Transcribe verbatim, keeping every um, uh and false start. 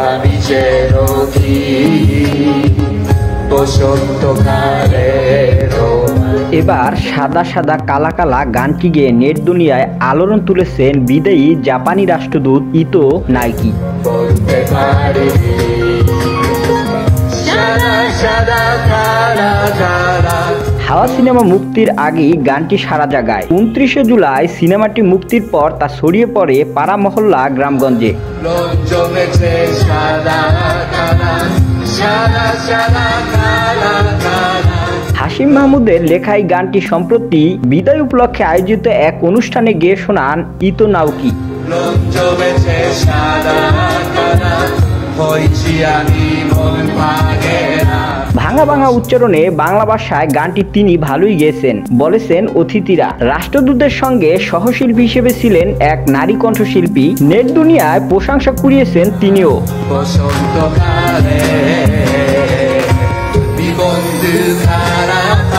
আমি চেরোকি বসন্তকালের। এবার সাদা সাদা কালা কালা গানটি গেয়ে নেট দুনিয়ায় আলোড়ন তুলেছেন বিদায়ী জাপানি রাষ্ট্রদূত ইতো নাইকি। বলতে পারি সাদা সাদা কালা কালা। হাওয়া সিনেমা মুক্তির আগেই গানটি সারা জাগায়। উনত্রিশে জুলাই সিনেমাটি মুক্তির পর তা ছড়িয়ে পড়ে পাড়া মহল্লা গ্রামগঞ্জে। জমেছে সাদা কালা সাদা সাদা কালা কালা। হাশিম মাহমুদের লেখা এই গানটি সম্প্রতি বিদায় উপলক্ষে আয়োজিত এক অনুষ্ঠানে গেয়ে শোনান ইতো নাওকি। জমেছে সাদা কালা হইছি আমি মন ভাগে না। ভাঙা ভাঙা উচ্চারণে বাংলা ভাষায় গানটি তিনি ভালোই গেয়েছেন। বলেছেন অতিথিরা। রাষ্ট্রদূতের সঙ্গে সহশিল্পী হিসেবে ছিলেন এক নারী কণ্ঠশিল্পী। নেট দুনিয়ায় প্রশংসা কুড়িয়েছেন তিনিও। বসন্তকালে বন্ধু খারাপ